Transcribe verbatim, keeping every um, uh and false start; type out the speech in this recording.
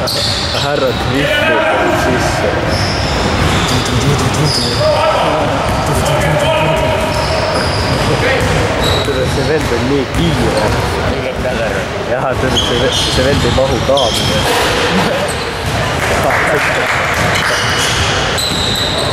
härrad vihkuvad sisse. Tule, see vend on nii kiire. Jah, tule, see, see vend ei mahu kaamile.